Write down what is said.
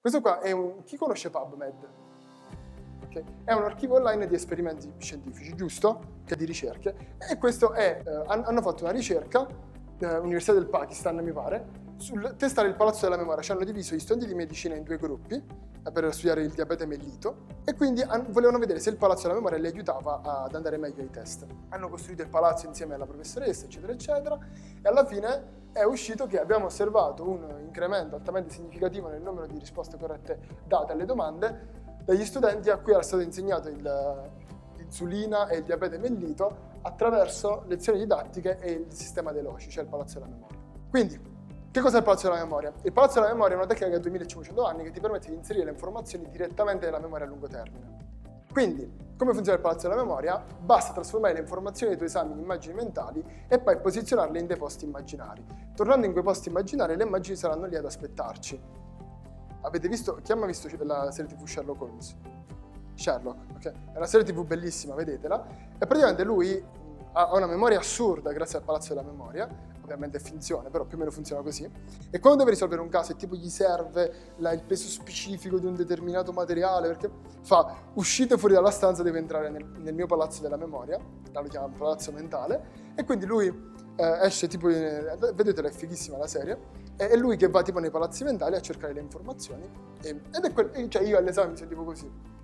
Questo qua è chi conosce PubMed? Okay? È un archivio online di esperimenti scientifici, giusto? Che di ricerche. E questo è, hanno fatto una ricerca, Università del Pakistan mi pare, sul testare il palazzo della memoria. Ci hanno diviso gli studenti di medicina in 2 gruppi per studiare il diabete mellito e quindi volevano vedere se il palazzo della memoria li aiutava ad andare meglio ai test. Hanno costruito il palazzo insieme alla professoressa, eccetera, eccetera, e alla fine è uscito che abbiamo osservato un incremento altamente significativo nel numero di risposte corrette date alle domande dagli studenti a cui era stato insegnato l'insulina e il diabete mellito attraverso lezioni didattiche e il sistema dei Loci, cioè il palazzo della memoria. Quindi, che cos'è il palazzo della memoria? Il palazzo della memoria è una tecnica che ha 2500 anni che ti permette di inserire le informazioni direttamente nella memoria a lungo termine. Quindi, come funziona il palazzo della memoria? Basta trasformare le informazioni dei tuoi esami in immagini mentali e poi posizionarle in dei posti immaginari. Tornando in quei posti immaginari, le immagini saranno lì ad aspettarci. Avete visto? Chi ha mai visto la serie TV Sherlock Holmes? Sherlock, ok? È una serie TV bellissima, vedetela. E praticamente lui ha una memoria assurda grazie al palazzo della memoria, ovviamente è finzione, però più o meno funziona così. E quando deve risolvere un caso e tipo gli serve il peso specifico di un determinato materiale, perché fa uscite fuori dalla stanza, deve entrare nel mio palazzo della memoria, lo chiamano palazzo mentale, e quindi lui esce tipo, vedetela, è fighissima la serie, è lui che va tipo nei palazzi mentali a cercare le informazioni, ed è cioè io all'esame mi sentivo così.